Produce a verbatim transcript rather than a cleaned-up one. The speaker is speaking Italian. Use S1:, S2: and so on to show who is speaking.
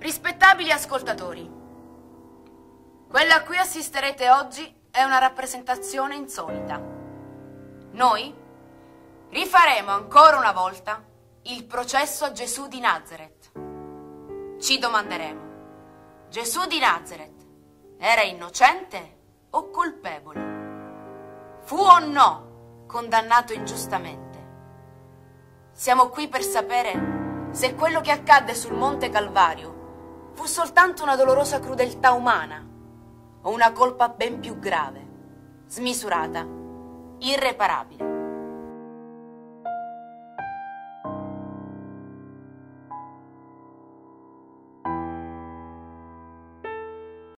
S1: Rispettabili ascoltatori, quella a cui assisterete oggi è una rappresentazione insolita. Noi rifaremo ancora una volta il processo a Gesù di Nazaret. Ci domanderemo: Gesù di Nazaret era innocente o colpevole? Fu o no condannato ingiustamente? Siamo qui per sapere se quello che accadde sul Monte Calvario fu soltanto una dolorosa crudeltà umana o una colpa ben più grave, smisurata, irreparabile.